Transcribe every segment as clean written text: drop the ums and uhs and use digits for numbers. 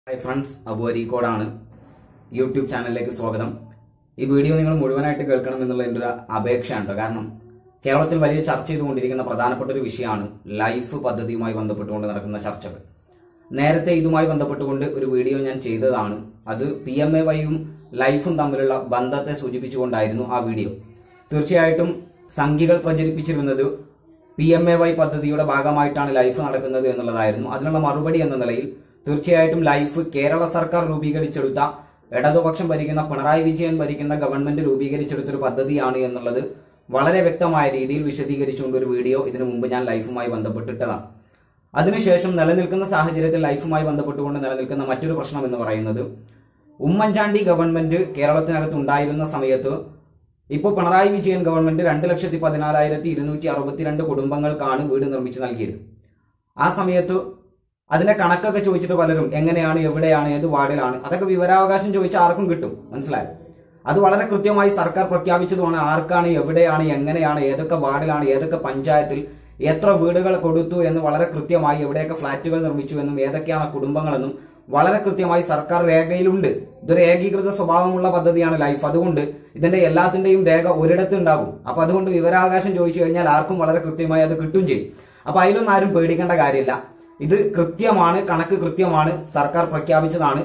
Hi friends, Abu അരീക്കോടാണ്. YouTube ചാനലിലേക്ക് സ്വാഗതം. ഈ വീഡിയോ നിങ്ങൾ മുഴുവനായിട്ട് കേൾക്കണം എന്നുള്ള എൻ്റെ ഒരു അപേക്ഷയാണ്. കാരണം കേരളത്തിൽ വലിയ ചർച്ച ചെയ്തുകൊണ്ടിരിക്കുന്ന പ്രധാനപ്പെട്ട ഒരു വിഷയമാണ് ലൈഫ് പദ്ധതിയുമായി ബന്ധപ്പെട്ടുകൊണ്ട് നടക്കുന്ന ചർച്ചകൾ. നേരത്തെ ഇതുമായി ബന്ധപ്പെട്ടുകൊണ്ട് ഒരു വീഡിയോ ഞാൻ ചെയ്തതാണ്. അത് PMAYയും ലൈഫും തമ്മിലുള്ള ബന്ധത്തെ സൂചിപ്പിച്ചുകൊണ്ടായിരുന്നു ആ വീഡിയോ. തീർച്ചയായിട്ടും സംഘികൾ പ്രചരിപ്പിച്ചിരുന്നത് PMAY പദ്ധതിയുടെ ഭാഗമായിട്ടാണ് ലൈഫ് നടക്കുന്നത് എന്നുള്ളതായിരുന്നു. അതിനുള്ള മറുപടി എന്ന നിലയിൽ തീർച്ചയായിട്ടും ലൈഫ് കേരള സർക്കാർ രൂപീകരിച്ചെടുത്ത, ഇടതുപക്ഷം ഭരിക്കുന്ന പിണറായി വിജയൻ ഭരിക്കുന്ന ഗവൺമെന്റ് രൂപീകരിച്ചെടുത്തൊരു പദ്ധതിയാണ് എന്നുള്ളത് വളരെ വ്യക്തമായ രീതിയിൽ വിശദീകരിച്ചുകൊണ്ട് ഒരു വീഡിയോ ഇതിനു മുമ്പ് ഞാൻ ലൈഫുമായി ബന്ധപ്പെട്ടിട്ടതാണ്. അതിനുശേഷം നിലനിൽക്കുന്ന സാഹചര്യത്തിൽ ലൈഫുമായി ബന്ധപ്പെട്ടുകൊണ്ട് നിലനിൽക്കുന്ന മറ്റൊരു പ്രശ്നം എന്ന് പറയുന്നത്, ഉമ്മൻചാണ്ടി ഗവൺമെന്റ് കേരളത്തിനകത്ത് ഉണ്ടായിരുന്ന സമയത്ത് ഇപ്പോൾ പിണറായി വിജയൻ ഗവൺമെന്റ് 2,14,262 കുടുംബങ്ങൾക്കാണ് വീട് നിർമ്മിച്ചു നൽകിയത്. ആ സമയത്ത് അതിന്റെ കണക്കൊക്കെ ചോദിച്ചിട്ട് പലരും എങ്ങനെയാണ്, എവിടെയാണ്, ഏത് വാർഡിലാണ്, അതൊക്കെ വിവരാവകാശം ചോദിച്ചാൽ ആർക്കും കിട്ടും. മനസ്സിലായോ? അത് വളരെ കൃത്യമായി സർക്കാർ പ്രഖ്യാപിച്ചതുമാണ്. ആർക്കാണ്, എവിടെയാണ്, എങ്ങനെയാണ്, ഏതൊക്കെ വാർഡിലാണ്, ഏതൊക്കെ പഞ്ചായത്തിൽ എത്ര വീടുകൾ കൊടുത്തു എന്ന് വളരെ കൃത്യമായി, എവിടെയൊക്കെ ഫ്ളാറ്റുകൾ നിർമ്മിച്ചു എന്നും ഏതൊക്കെയാണ് കുടുംബങ്ങളെന്നും വളരെ കൃത്യമായി സർക്കാർ രേഖയിലുണ്ട്. ഇതൊരു ഏകീകൃത സ്വഭാവമുള്ള പദ്ധതിയാണ് ലൈഫ്. അതുകൊണ്ട് ഇതിന്റെ എല്ലാത്തിന്റെയും രേഖ ഒരിടത്ത് ഉണ്ടാകും. അപ്പൊ അതുകൊണ്ട് വിവരാവകാശം ചോദിച്ചു കഴിഞ്ഞാൽ ആർക്കും വളരെ കൃത്യമായി അത് കിട്ടും ചെയ്യും. അപ്പൊ അതിലൊന്നും ആരും പേടിക്കേണ്ട കാര്യമില്ല. ഇത് കൃത്യമാണ്, കണക്ക് കൃത്യമാണ്, സർക്കാർ പ്രഖ്യാപിച്ചതാണ്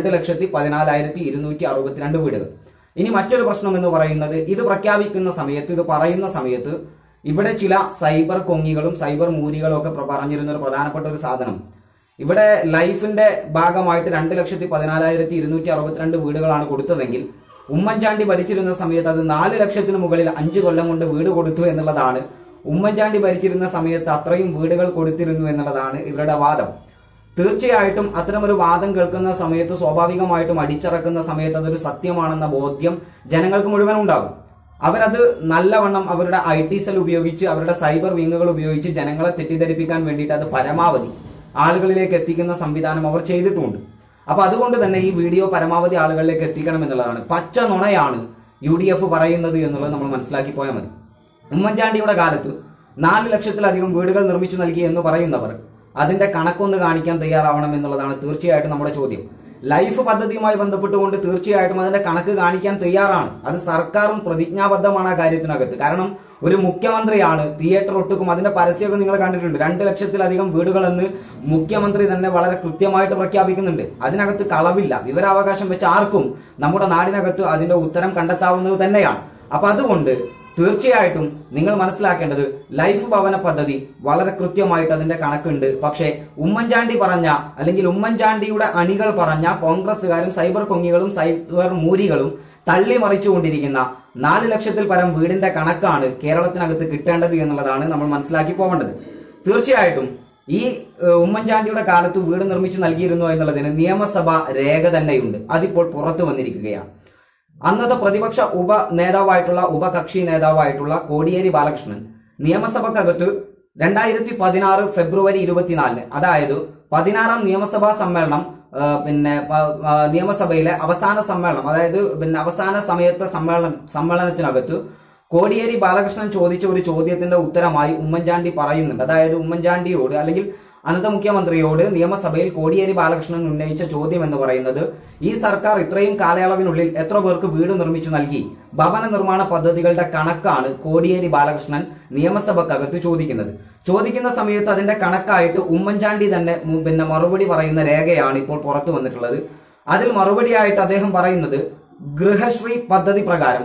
2,14,262 വീടുകൾ. ഇനി മറ്റൊരു പ്രശ്നം എന്ന് പറയുന്നത്, ഇത് പ്രഖ്യാപിക്കുന്ന സമയത്ത്, ഇത് പറയുന്ന സമയത്ത് ഇവിടെ ചില സൈബർ കൊങ്ങികളും സൈബർ മൂരികളും ഒക്കെ പറഞ്ഞിരുന്ന ഒരു പ്രധാനപ്പെട്ട ഒരു സാധനം, ഇവിടെ ലൈഫിന്റെ ഭാഗമായിട്ട് 2,14,262 വീടുകളാണ് കൊടുത്തതെങ്കിൽ ഉമ്മൻചാണ്ടി ഭരിച്ചിരുന്ന സമയത്ത് അത് 4 ലക്ഷത്തിന് മുകളിൽ 5 കൊല്ലം കൊണ്ട് വീട് കൊടുത്തു എന്നുള്ളതാണ്. ഉമ്മൻചാണ്ടി ഭരിച്ചിരുന്ന സമയത്ത് അത്രയും വീടുകൾ കൊടുത്തിരുന്നു എന്നുള്ളതാണ് ഇവരുടെ വാദം. തീർച്ചയായിട്ടും അത്തരമൊരു വാദം കേൾക്കുന്ന സമയത്ത് സ്വാഭാവികമായിട്ടും അടിച്ചിറക്കുന്ന സമയത്ത് അതൊരു സത്യമാണെന്ന ബോധ്യം ജനങ്ങൾക്ക് മുഴുവൻ ഉണ്ടാകും. അവരത് നല്ലവണ്ണം അവരുടെ IT സെൽ ഉപയോഗിച്ച്, അവരുടെ സൈബർ വിങ്ങുകൾ ഉപയോഗിച്ച് ജനങ്ങളെ തെറ്റിദ്ധരിപ്പിക്കാൻ വേണ്ടിയിട്ട് അത് പരമാവധി ആളുകളിലേക്ക് എത്തിക്കുന്ന സംവിധാനം അവർ ചെയ്തിട്ടുണ്ട്. അപ്പൊ അതുകൊണ്ട് തന്നെ ഈ വീഡിയോ പരമാവധി ആളുകളിലേക്ക് എത്തിക്കണം എന്നുള്ളതാണ്. പച്ച നുണയാണ് UDF പറയുന്നത് എന്നുള്ളത് നമ്മൾ മനസ്സിലാക്കി പോയാൽ മതി. ഉമ്മൻചാണ്ടിയുടെ കാലത്ത് 4 ലക്ഷത്തിലധികം വീടുകൾ നിർമ്മിച്ചു നൽകി എന്ന് പറയുന്നവർ അതിന്റെ കണക്കൊന്ന് കാണിക്കാൻ തയ്യാറാവണം എന്നുള്ളതാണ് തീർച്ചയായിട്ടും നമ്മുടെ ചോദ്യം. ലൈഫ് പദ്ധതിയുമായി ബന്ധപ്പെട്ടുകൊണ്ട് തീർച്ചയായിട്ടും അതിന്റെ കണക്ക് കാണിക്കാൻ തയ്യാറാണ്. അത് സർക്കാരും പ്രതിജ്ഞാബദ്ധമാണ് ആ കാര്യത്തിനകത്ത്. കാരണം ഒരു മുഖ്യമന്ത്രിയാണ് തിയേറ്റർ ഒട്ടുക്കും അതിന്റെ പരസ്യമൊക്കെ നിങ്ങൾ കണ്ടിട്ടുണ്ട്. 2 ലക്ഷത്തിലധികം വീടുകളെന്ന് മുഖ്യമന്ത്രി തന്നെ വളരെ കൃത്യമായിട്ട് പ്രഖ്യാപിക്കുന്നുണ്ട്. അതിനകത്ത് കളവില്ല. വിവരാവകാശം വെച്ച് ആർക്കും നമ്മുടെ നാടിനകത്ത് അതിന്റെ ഉത്തരം കണ്ടെത്താവുന്നത് തന്നെയാണ്. അപ്പൊ അതുകൊണ്ട് തീർച്ചയായിട്ടും നിങ്ങൾ മനസ്സിലാക്കേണ്ടത്, ലൈഫ് ഭവന പദ്ധതി വളരെ കൃത്യമായിട്ട് അതിന്റെ കണക്കുണ്ട്. പക്ഷേ ഉമ്മൻചാണ്ടി പറഞ്ഞ, അല്ലെങ്കിൽ ഉമ്മൻചാണ്ടിയുടെ അണികൾ പറഞ്ഞ കോൺഗ്രസുകാരും സൈബർ കൊങ്ങികളും സൈബർ മൂരികളും തള്ളിമറിച്ചുകൊണ്ടിരിക്കുന്ന 4 ലക്ഷത്തിൽ പരം വീടിന്റെ കണക്കാണ് കേരളത്തിനകത്ത് കിട്ടേണ്ടത് എന്നുള്ളതാണ് നമ്മൾ മനസ്സിലാക്കി പോവേണ്ടത്. തീർച്ചയായിട്ടും ഈ ഉമ്മൻചാണ്ടിയുടെ കാലത്ത് വീട് നിർമ്മിച്ചു നൽകിയിരുന്നു എന്നുള്ളതിന് നിയമസഭാ രേഖ തന്നെയുണ്ട്. അതിപ്പോൾ പുറത്തു വന്നിരിക്കുകയാണ്. അന്നത്തെ പ്രതിപക്ഷ ഉപകക്ഷി നേതാവായിട്ടുള്ള കോടിയേരി ബാലകൃഷ്ണൻ നിയമസഭക്കകത്ത് 2016 ഫെബ്രുവരി 24, അതായത് 16ാം നിയമസഭാ സമ്മേളനം, നിയമസഭയിലെ അവസാന സമ്മേളനം, അതായത് അവസാന സമയത്തെ സമ്മേളനത്തിനകത്ത് കോടിയേരി ബാലകൃഷ്ണൻ ചോദിച്ച ഒരു ചോദ്യത്തിന്റെ ഉത്തരമായി ഉമ്മൻചാണ്ടി പറയുന്നുണ്ട്. അതായത് ഉമ്മൻചാണ്ടിയോട്, അല്ലെങ്കിൽ അന്നത്തെ മുഖ്യമന്ത്രിയോട് നിയമസഭയിൽ കോടിയേരി ബാലകൃഷ്ണൻ ഉന്നയിച്ച ചോദ്യം എന്ന് പറയുന്നത്, ഈ സർക്കാർ ഇത്രയും കാലയളവിനുള്ളിൽ എത്ര പേർക്ക് വീട് നിർമ്മിച്ചു നൽകി? ഭവന നിർമ്മാണ പദ്ധതികളുടെ കണക്കാണ് കോടിയേരി ബാലകൃഷ്ണൻ നിയമസഭക്കകത്ത് ചോദിക്കുന്ന സമയത്ത് അതിന്റെ കണക്കായിട്ട് ഉമ്മൻചാണ്ടി തന്നെ മറുപടി പറയുന്ന രേഖയാണ് ഇപ്പോൾ പുറത്തു വന്നിട്ടുള്ളത്. അതിൽ മറുപടിയായിട്ട് അദ്ദേഹം പറയുന്നത്, ഗൃഹശ്രീ പദ്ധതി പ്രകാരം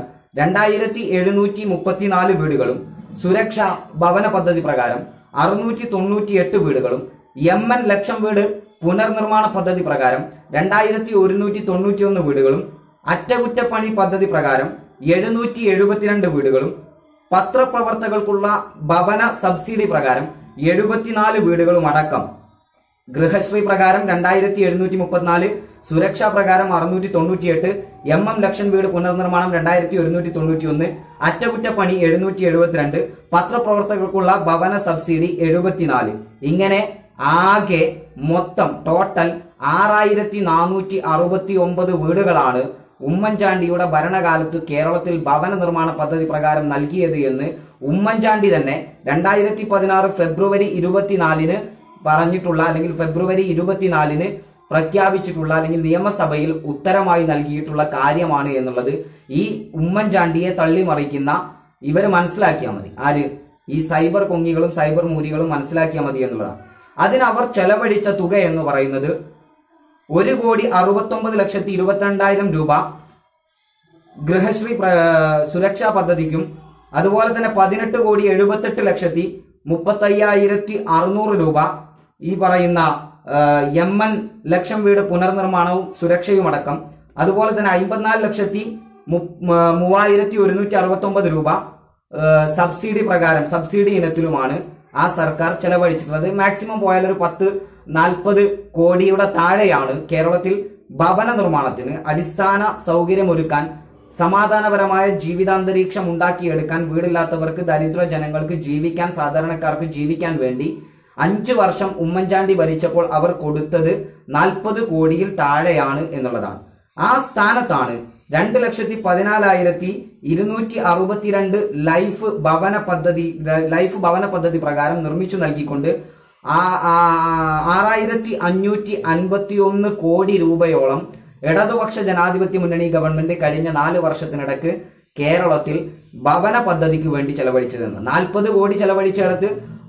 2,734 വീടുകളും, സുരക്ഷാ ഭവന പദ്ധതി പ്രകാരം 698 വീടുകളും, MN ലക്ഷം വീട് പുനർനിർമ്മാണ പദ്ധതി പ്രകാരം 2,191 വീടുകളും, അറ്റകുറ്റപ്പണി പദ്ധതി പ്രകാരം 772 വീടുകളും, പത്രപ്രവർത്തകർക്കുള്ള ഭവന സബ്സിഡി പ്രകാരം 74 വീടുകളും അടക്കം ഗൃഹശ്രീ പ്രകാരം 2,734, സുരക്ഷാ പ്രകാരം 698, MM ലക്ഷം വീട് പുനർനിർമ്മാണം 2,191, അറ്റകുറ്റപ്പണി 772, പത്രപ്രവർത്തകർക്കുള്ള ഭവന സബ്സിഡി 74. ഇങ്ങനെ ആകെ മൊത്തം ടോട്ടൽ 6,469 വീടുകളാണ് ഉമ്മൻചാണ്ടിയുടെ ഭരണകാലത്ത് കേരളത്തിൽ ഭവന നിർമ്മാണ പദ്ധതി പ്രകാരം നൽകിയത് എന്ന് ഉമ്മൻചാണ്ടി തന്നെ 2016 ഫെബ്രുവരി 24 പറഞ്ഞിട്ടുള്ള, അല്ലെങ്കിൽ ഫെബ്രുവരി 24 പ്രഖ്യാപിച്ചിട്ടുള്ള അല്ലെങ്കിൽ നിയമസഭയിൽ ഉത്തരമായി നൽകിയിട്ടുള്ള കാര്യമാണ് എന്നുള്ളത് ഈ ഉമ്മൻചാണ്ടിയെ തള്ളിമറിക്കുന്ന ഇവർ മനസ്സിലാക്കിയാൽ മതി. ആര്? ഈ സൈബർ കൊങ്ങികളും സൈബർ മൂരികളും മനസ്സിലാക്കിയാൽ മതി എന്നുള്ളതാണ്. അതിനവർ ചെലവഴിച്ച തുക എന്ന് പറയുന്നത് 1,69,22,000 രൂപ ഗൃഹശ്രീ സുരക്ഷാ പദ്ധതിക്കും അതുപോലെ തന്നെ 18,78,35,600 രൂപ ഈ പറയുന്ന MN ലക്ഷം വീട് പുനർനിർമ്മാണവും സുരക്ഷയും അടക്കം, അതുപോലെ തന്നെ 54,03,169 രൂപ സബ്സിഡി പ്രകാരം സബ്സിഡി ഇനത്തിലുമാണ് ആ സർക്കാർ ചെലവഴിച്ചിട്ടുള്ളത്. മാക്സിമം പോയാൽ ഒരു 10-40 കോടിയുടെ താഴെയാണ് കേരളത്തിൽ ഭവന നിർമ്മാണത്തിന്, അടിസ്ഥാന സൗകര്യമൊരുക്കാൻ, സമാധാനപരമായ ജീവിതാന്തരീക്ഷം ഉണ്ടാക്കിയെടുക്കാൻ, വീടില്ലാത്തവർക്ക്, ദരിദ്ര ജനങ്ങൾക്ക് ജീവിക്കാൻ, സാധാരണക്കാർക്ക് ജീവിക്കാൻ വേണ്ടി 5 വർഷം ഉമ്മൻചാണ്ടി ഭരിച്ചപ്പോൾ അവർ കൊടുത്തത് 40 കോടിയിൽ താഴെയാണ് എന്നുള്ളതാണ്. ആ സ്ഥാനത്താണ് 2,14,262 ലൈഫ് ഭവന പദ്ധതി പ്രകാരം നിർമ്മിച്ചു നൽകിക്കൊണ്ട് 6,551 കോടി രൂപയോളം ഇടതുപക്ഷ ജനാധിപത്യ മുന്നണി ഗവൺമെന്റ് കഴിഞ്ഞ 4 വർഷത്തിനിടക്ക് കേരളത്തിൽ ഭവന പദ്ധതിക്ക് വേണ്ടി ചെലവഴിച്ചതെന്ന്. 40 കോടി ചെലവഴിച്ചിടത്ത്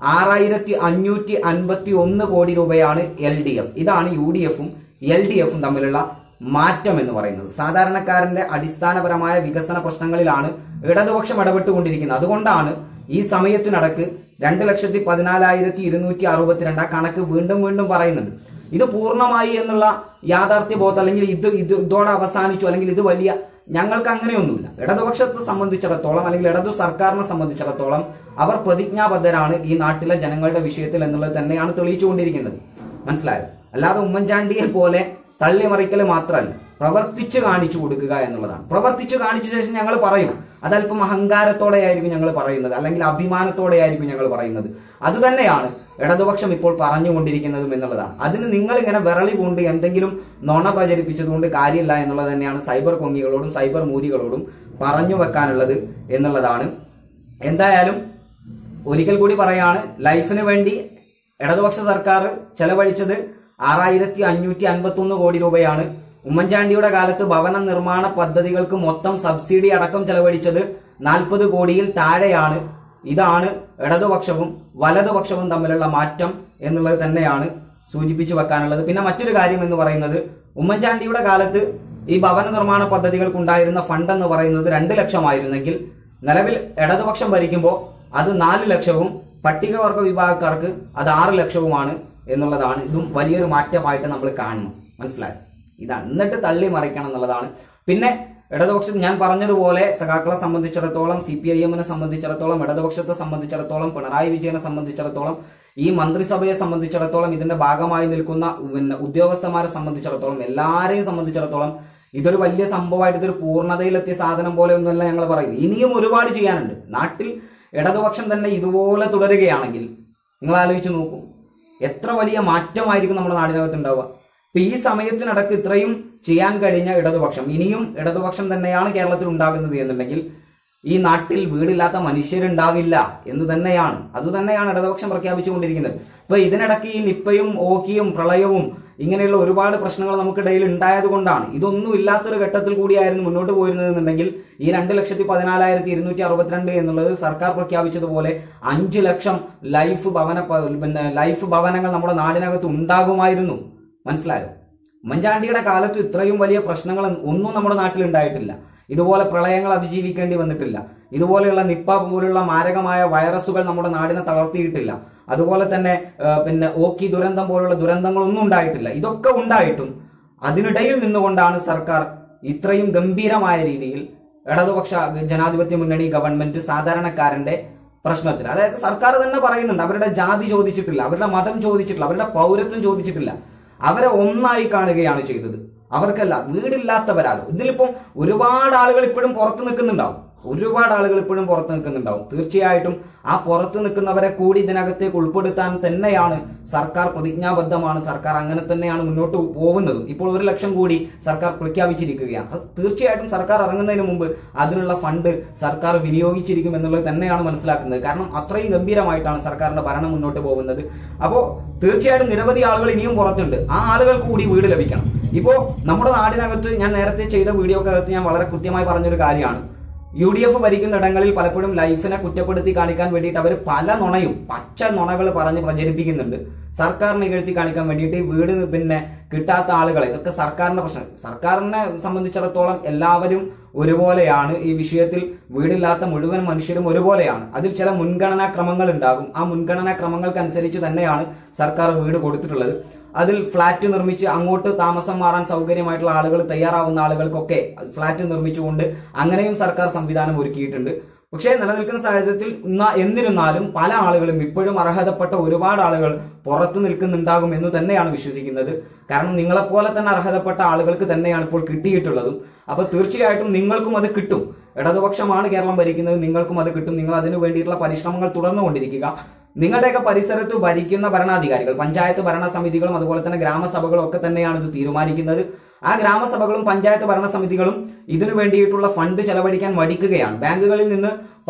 6,551 കോടി രൂപയാണ് LDF. ഇതാണ് UDFും LDFും തമ്മിലുള്ള മാറ്റം എന്ന് പറയുന്നത്. സാധാരണക്കാരന്റെ അടിസ്ഥാനപരമായ വികസന പ്രശ്നങ്ങളിലാണ് ഇടതുപക്ഷം ഇടപെട്ടുകൊണ്ടിരിക്കുന്നത്. അതുകൊണ്ടാണ് ഈ സമയത്തിനടക്ക് 2,14,262 ആ കണക്ക് വീണ്ടും വീണ്ടും പറയുന്നുണ്ട്. ഇത് പൂർണ്ണമായി എന്നുള്ള യാഥാർത്ഥ്യ ബോധം അല്ലെങ്കിൽ ഇതോടെ അവസാനിച്ചു അല്ലെങ്കിൽ ഇത് വലിയ, ഞങ്ങൾക്ക് അങ്ങനെയൊന്നുമില്ല. ഇടതുപക്ഷത്തെ സംബന്ധിച്ചിടത്തോളം അല്ലെങ്കിൽ ഇടതു സർക്കാരിനെ സംബന്ധിച്ചിടത്തോളം അവർ പ്രതിജ്ഞാബദ്ധരാണ് ഈ നാട്ടിലെ ജനങ്ങളുടെ വിഷയത്തിൽ എന്നുള്ളത് തന്നെയാണ് തെളിയിച്ചുകൊണ്ടിരിക്കുന്നത്. മനസ്സിലായോ? അല്ലാതെ ഉമ്മൻചാണ്ടിയെ പോലെ തള്ളിമറിക്കൽ മാത്രമല്ല, പ്രവർത്തിച്ചു കാണിച്ചു കൊടുക്കുക എന്നുള്ളതാണ്. പ്രവർത്തിച്ചു കാണിച്ച ശേഷം ഞങ്ങൾ പറയും. അതല്പം അഹങ്കാരത്തോടെ ആയിരിക്കും ഞങ്ങൾ പറയുന്നത്, അല്ലെങ്കിൽ അഭിമാനത്തോടെ ആയിരിക്കും ഞങ്ങൾ പറയുന്നത്. അതുതന്നെയാണ് ഇടതുപക്ഷം ഇപ്പോൾ പറഞ്ഞുകൊണ്ടിരിക്കുന്നതും എന്നുള്ളതാണ്. അതിന് നിങ്ങൾ ഇങ്ങനെ വിരളി കൊണ്ട് എന്തെങ്കിലും നുണ പ്രചരിപ്പിച്ചതുകൊണ്ട് കാര്യമില്ല എന്നുള്ളത് തന്നെയാണ് സൈബർ കൊങ്ങികളോടും സൈബർ മൂരികളോടും പറഞ്ഞു വെക്കാനുള്ളത് എന്നുള്ളതാണ്. എന്തായാലും ഒരിക്കൽ കൂടി പറയാണ്, ലൈഫിന് വേണ്ടി ഇടതുപക്ഷ സർക്കാർ ചെലവഴിച്ചത് 6,551 കോടി രൂപയാണ്. ഉമ്മൻചാണ്ടിയുടെ കാലത്ത് ഭവന നിർമ്മാണ പദ്ധതികൾക്ക് മൊത്തം സബ്സിഡി അടക്കം ചെലവഴിച്ചത് 40 കോടിയിൽ താഴെയാണ്. ഇതാണ് ഇടതുപക്ഷവും വലതുപക്ഷവും തമ്മിലുള്ള മാറ്റം എന്നുള്ളത് തന്നെയാണ് സൂചിപ്പിച്ചു വെക്കാനുള്ളത്. പിന്നെ മറ്റൊരു കാര്യം എന്ന് പറയുന്നത്, ഉമ്മൻചാണ്ടിയുടെ കാലത്ത് ഈ ഭവന നിർമ്മാണ പദ്ധതികൾക്കുണ്ടായിരുന്ന ഫണ്ട് എന്ന് പറയുന്നത് 2 ലക്ഷമായിരുന്നെങ്കിൽ നിലവിൽ ഇടതുപക്ഷം ഭരിക്കുമ്പോൾ അത് 4 ലക്ഷവും പട്ടികവർഗ വിഭാഗക്കാർക്ക് അത് 6 ലക്ഷവുമാണ് എന്നുള്ളതാണ്. ഇതും വലിയൊരു മാറ്റമായിട്ട് നമ്മൾ കാണണം. മനസ്സിലായി? ഇതാണ്. എന്നിട്ട് തള്ളി മറിക്കണം എന്നുള്ളതാണ്. പിന്നെ ഇടതുപക്ഷം ഞാൻ പറഞ്ഞതുപോലെ സഖാക്കളെ സംബന്ധിച്ചിടത്തോളം, CPIM-നെ സംബന്ധിച്ചിടത്തോളം, ഇടതുപക്ഷത്തെ സംബന്ധിച്ചിടത്തോളം, പിണറായി വിജയനെ സംബന്ധിച്ചിടത്തോളം, ഈ മന്ത്രിസഭയെ സംബന്ധിച്ചിടത്തോളം, ഇതിന്റെ ഭാഗമായി നിൽക്കുന്ന ഉദ്യോഗസ്ഥന്മാരെ സംബന്ധിച്ചിടത്തോളം, എല്ലാരെയും സംബന്ധിച്ചിടത്തോളം ഇതൊരു വലിയ സംഭവമായിട്ട് ഇതൊരു പൂർണ്ണതയിലെത്തിയ സാധനം പോലെ ഒന്നുമല്ല ഞങ്ങൾ പറയുന്നത്. ഇനിയും ഒരുപാട് ചെയ്യാനുണ്ട്. നാട്ടിൽ ഇടതുപക്ഷം തന്നെ ഇതുപോലെ തുടരുകയാണെങ്കിൽ നിങ്ങൾ ആലോചിച്ച് നോക്കൂ, എത്ര വലിയ മാറ്റമായിരിക്കും നമ്മുടെ നാടിനകത്ത് ഉണ്ടാവുക. ഇപ്പൊ ഈ സമയത്തിനടക്ക് ഇത്രയും ചെയ്യാൻ കഴിഞ്ഞ ഇടതുപക്ഷം, ഇനിയും ഇടതുപക്ഷം തന്നെയാണ് കേരളത്തിൽ ഉണ്ടാകുന്നത് എന്നുണ്ടെങ്കിൽ ഈ നാട്ടിൽ വീടില്ലാത്ത മനുഷ്യരുണ്ടാവില്ല എന്ന് തന്നെയാണ്, അതുതന്നെയാണ് ഇടതുപക്ഷം പ്രഖ്യാപിച്ചുകൊണ്ടിരിക്കുന്നത്. ഇപ്പൊ ഇതിനിടയ്ക്ക് ഈ നിപ്പയും ഓക്കിയും പ്രളയവും ഇങ്ങനെയുള്ള ഒരുപാട് പ്രശ്നങ്ങൾ നമുക്കിടയിൽ ഉണ്ടായത് കൊണ്ടാണ്. ഇതൊന്നും ഇല്ലാത്തൊരു ഘട്ടത്തിൽ കൂടിയായിരുന്നു മുന്നോട്ട് പോയിരുന്നതെന്നുണ്ടെങ്കിൽ ഈ 2,14,262 എന്നുള്ളത് സർക്കാർ പ്രഖ്യാപിച്ചതുപോലെ 5 ലക്ഷം ലൈഫ് ഭവനങ്ങൾ നമ്മുടെ നാടിനകത്ത് ഉണ്ടാകുമായിരുന്നു. മനസ്സിലായോ? ഉമ്മൻചാണ്ടിയുടെ കാലത്ത് ഇത്രയും വലിയ പ്രശ്നങ്ങൾ ഒന്നും നമ്മുടെ നാട്ടിൽ ഉണ്ടായിട്ടില്ല. ഇതുപോലെ പ്രളയങ്ങൾ അതിജീവിക്കേണ്ടി വന്നിട്ടില്ല. ഇതുപോലെയുള്ള നിപ്പ പോലുള്ള മാരകമായ വൈറസുകൾ നമ്മുടെ നാടിനെ തളർത്തിയിട്ടില്ല. അതുപോലെ തന്നെ ഓക്കി ദുരന്തം പോലുള്ള ദുരന്തങ്ങളൊന്നും ഉണ്ടായിട്ടില്ല. ഇതൊക്കെ ഉണ്ടായിട്ടും അതിനിടയിൽ നിന്നുകൊണ്ടാണ് സർക്കാർ ഇത്രയും ഗംഭീരമായ രീതിയിൽ ഇടതുപക്ഷ ജനാധിപത്യ മുന്നണി ഗവൺമെന്റ് സാധാരണക്കാരന്റെ പ്രശ്നത്തിൽ, അതായത് സർക്കാർ തന്നെ പറയുന്നുണ്ട്, അവരുടെ ജാതി ചോദിച്ചിട്ടില്ല, അവരുടെ മതം ചോദിച്ചിട്ടില്ല, അവരുടെ പൗരത്വം ചോദിച്ചിട്ടില്ല, അവരെ ഒന്നായി കാണുകയാണ് ചെയ്തത്. അവർക്കല്ല, വീടില്ലാത്തവരാലോ. ഇതിലിപ്പം ഒരുപാട് ആളുകൾ ഇപ്പോഴും പുറത്തു നിൽക്കുന്നുണ്ടാവും. ഒരുപാട് ആളുകൾ ഇപ്പോഴും പുറത്ത് നിൽക്കുന്നുണ്ടാവും. തീർച്ചയായിട്ടും ആ പുറത്ത് നിൽക്കുന്നവരെ കൂടി ഇതിനകത്തേക്ക് ഉൾപ്പെടുത്താൻ തന്നെയാണ് സർക്കാർ പ്രതിജ്ഞാബദ്ധമാണ്. സർക്കാർ അങ്ങനെ തന്നെയാണ് മുന്നോട്ട് പോകുന്നത്. ഇപ്പോൾ 1 ലക്ഷം കൂടി സർക്കാർ പ്രഖ്യാപിച്ചിരിക്കുകയാണ്. അത് തീർച്ചയായിട്ടും സർക്കാർ ഇറങ്ങുന്നതിന് മുമ്പ് അതിനുള്ള ഫണ്ട് സർക്കാർ വിനിയോഗിച്ചിരിക്കും എന്നുള്ളത് തന്നെയാണ് മനസ്സിലാക്കുന്നത്. കാരണം അത്രയും ഗംഭീരമായിട്ടാണ് സർക്കാരിന്റെ ഭരണം മുന്നോട്ട് പോകുന്നത്. അപ്പോ തീർച്ചയായിട്ടും നിരവധി ആളുകൾ ഇനിയും പുറത്തുണ്ട്. ആ ആളുകൾക്ക് കൂടി വീട് ലഭിക്കണം. ഇപ്പോ നമ്മുടെ നാടിനകത്ത് ഞാൻ നേരത്തെ ചെയ്ത വീഡിയോക്കകത്ത് ഞാൻ വളരെ കൃത്യമായി പറഞ്ഞൊരു കാര്യമാണ്. UDF ഭരിക്കുന്ന ഇടങ്ങളിൽ പലപ്പോഴും ലൈഫിനെ കുറ്റപ്പെടുത്തി കാണിക്കാൻ വേണ്ടിയിട്ട് അവർ പല നുണയും പച്ച നുണകൾ പറഞ്ഞ് പ്രചരിപ്പിക്കുന്നുണ്ട്. സർക്കാരിനെ ഇകഴ്ത്തി കാണിക്കാൻ വേണ്ടിയിട്ട് വീട് പിന്നെ കിട്ടാത്ത ആളുകളെ, ഇതൊക്കെ സർക്കാരിന്റെ പ്രശ്നം. സർക്കാരിനെ സംബന്ധിച്ചിടത്തോളം എല്ലാവരും ഒരുപോലെയാണ്. ഈ വിഷയത്തിൽ വീടില്ലാത്ത മുഴുവൻ മനുഷ്യരും ഒരുപോലെയാണ്. അതിൽ ചില മുൻഗണനാ ക്രമങ്ങൾ ഉണ്ടാകും. ആ മുൻഗണനാ ക്രമങ്ങൾക്കനുസരിച്ച് തന്നെയാണ് സർക്കാർ വീട് കൊടുത്തിട്ടുള്ളത്. അതിൽ ഫ്ളാറ്റ് നിർമ്മിച്ച് അങ്ങോട്ട് താമസം മാറാൻ സൗകര്യമായിട്ടുള്ള ആളുകൾ, തയ്യാറാവുന്ന ആളുകൾക്കൊക്കെ ഫ്ളാറ്റ് നിർമ്മിച്ചുകൊണ്ട് അങ്ങനെയും സർക്കാർ സംവിധാനം ഒരുക്കിയിട്ടുണ്ട്. പക്ഷേ നിലനിൽക്കുന്ന സാഹചര്യത്തിൽ എന്നിരുന്നാലും പല ആളുകളും ഇപ്പോഴും അർഹതപ്പെട്ട ഒരുപാട് ആളുകൾ പുറത്തു നിൽക്കുന്നുണ്ടാകും എന്ന് തന്നെയാണ് വിശ്വസിക്കുന്നത്. കാരണം നിങ്ങളെപ്പോലെ തന്നെ അർഹതപ്പെട്ട ആളുകൾക്ക് തന്നെയാണ് ഇപ്പോൾ കിട്ടിയിട്ടുള്ളതും. അപ്പൊ തീർച്ചയായിട്ടും നിങ്ങൾക്കും അത് കിട്ടും. ഇടതുപക്ഷമാണ് കേരളം ഭരിക്കുന്നത്, നിങ്ങൾക്കും അത് കിട്ടും. നിങ്ങൾ അതിനു വേണ്ടിയിട്ടുള്ള പരിശ്രമങ്ങൾ തുടർന്നുകൊണ്ടിരിക്കുക. നിങ്ങളുടെയൊക്കെ പരിസരത്ത് ഭരിക്കുന്ന ഭരണാധികാരികൾ, പഞ്ചായത്ത് ഭരണസമിതികളും അതുപോലെ തന്നെ ഗ്രാമസഭകളും ഒക്കെ തന്നെയാണ് ഇത് തീരുമാനിക്കുന്നത്. ആ ഗ്രാമസഭകളും പഞ്ചായത്ത് ഭരണസമിതികളും ഇതിനു വേണ്ടിയിട്ടുള്ള ഫണ്ട് ചെലവഴിക്കാൻ മടിക്കുകയാണ്. ബാങ്കുകളിൽ നിന്ന്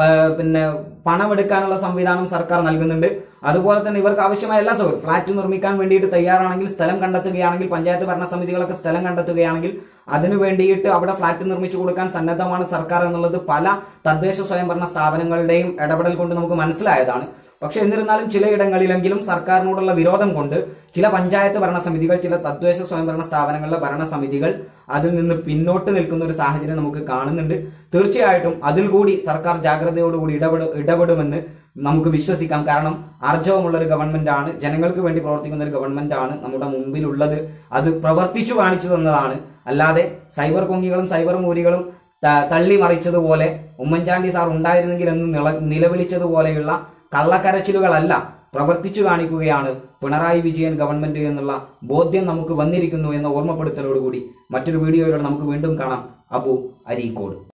പണമെടുക്കാനുള്ള സംവിധാനം സർക്കാർ നൽകുന്നുണ്ട്. അതുപോലെ തന്നെ ഇവർക്ക് ആവശ്യമായ എല്ലാ സൗകര്യം, ഫ്ളാറ്റ് നിർമ്മിക്കാൻ വേണ്ടിയിട്ട് തയ്യാറാണെങ്കിൽ, സ്ഥലം കണ്ടെത്തുകയാണെങ്കിൽ, പഞ്ചായത്ത് ഭരണസമിതികളൊക്കെ സ്ഥലം കണ്ടെത്തുകയാണെങ്കിൽ അതിനു വേണ്ടിയിട്ട് അവിടെ ഫ്ളാറ്റ് നിർമ്മിച്ചു കൊടുക്കാൻ സന്നദ്ധമാണ് സർക്കാർ എന്നുള്ളത് പല തദ്ദേശ സ്വയംഭരണ സ്ഥാപനങ്ങളുടെയും ഇടപെടൽ കൊണ്ട് നമുക്ക് മനസ്സിലായതാണ്. പക്ഷെ എന്നിരുന്നാലും ചിലയിടങ്ങളിലെങ്കിലും സർക്കാരിനോടുള്ള വിരോധം കൊണ്ട് ചില പഞ്ചായത്ത് ഭരണസമിതികൾ, ചില തദ്ദേശ സ്വയംഭരണ സ്ഥാപനങ്ങളിലെ ഭരണസമിതികൾ അതിൽ നിന്ന് പിന്നോട്ട് നിൽക്കുന്ന ഒരു സാഹചര്യം നമുക്ക് കാണുന്നുണ്ട്. തീർച്ചയായിട്ടും അതിൽ കൂടി സർക്കാർ ജാഗ്രതയോടുകൂടി ഇടപെടുമെന്ന് നമുക്ക് വിശ്വസിക്കാം. കാരണം ആർജവമുള്ള ഒരു ഗവൺമെന്റ് ആണ്, ജനങ്ങൾക്ക് വേണ്ടി പ്രവർത്തിക്കുന്ന ഒരു ഗവൺമെന്റ് ആണ് നമ്മുടെ മുമ്പിലുള്ളത്. അത് പ്രവർത്തിച്ചു കാണിച്ചു തന്നതാണ്. അല്ലാതെ സൈബർ കൊങ്ങികളും സൈബർ മൂരികളും തള്ളി മറിച്ചതുപോലെ, ഉമ്മൻചാണ്ടി സാർ ഉണ്ടായിരുന്നെങ്കിൽ എന്ന് നിലവിളിച്ചതുപോലെയുള്ള കള്ളക്കരച്ചിലുകളല്ല, പ്രവർത്തിച്ചു കാണിക്കുകയാണ് പിണറായി വിജയൻ ഗവൺമെന്റ് എന്നുള്ള ബോധ്യം നമുക്ക് വന്നിരിക്കുന്നു എന്ന ഓർമ്മപ്പെടുത്തലോടുകൂടി മറ്റൊരു വീഡിയോയിലൂടെ നമുക്ക് വീണ്ടും കാണാം. അബു അരീക്കോട്.